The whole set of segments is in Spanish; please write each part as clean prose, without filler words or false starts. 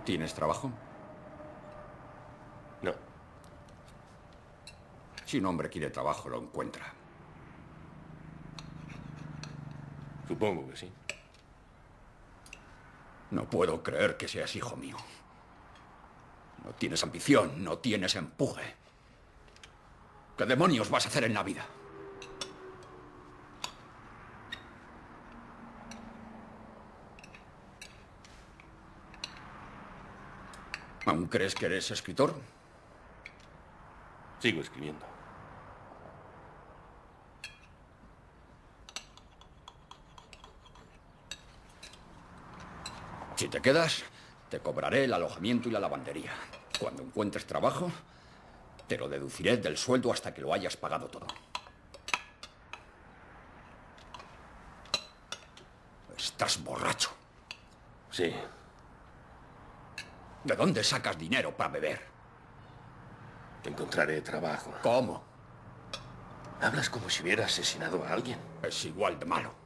¿Tienes trabajo? No. Si un hombre quiere trabajo, lo encuentra. Supongo que sí. No puedo creer que seas hijo mío. No tienes ambición, no tienes empuje. ¿Qué demonios vas a hacer en la vida? ¿Aún crees que eres escritor? Sigo escribiendo. Si te quedas, te cobraré el alojamiento y la lavandería. Cuando encuentres trabajo, te lo deduciré del sueldo hasta que lo hayas pagado todo. Estás borracho. Sí. ¿De dónde sacas dinero para beber? Encontraré trabajo. ¿Cómo? Hablas como si hubiera asesinado a alguien. Es igual de malo.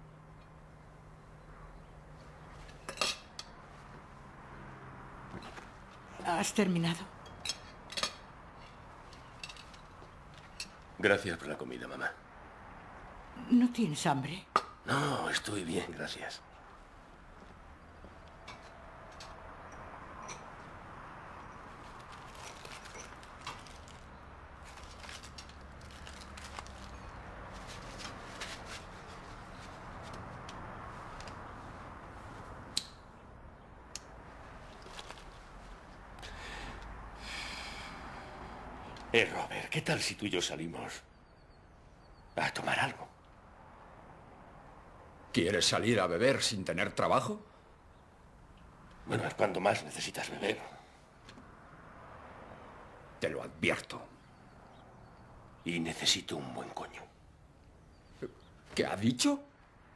¿Has terminado? Gracias por la comida, mamá. ¿No tienes hambre? No, estoy bien, gracias. Robert, ¿qué tal si tú y yo salimos a tomar algo? ¿Quieres salir a beber sin tener trabajo? Bueno, es cuando más necesitas beber. Te lo advierto. Y necesito un buen coño. ¿Qué ha dicho?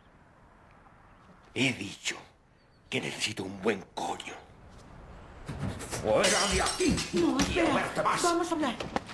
He dicho que necesito un buen coño. ¡Fuera de aquí! No, ¡Quiero espera. verte más! Vamos a hablar.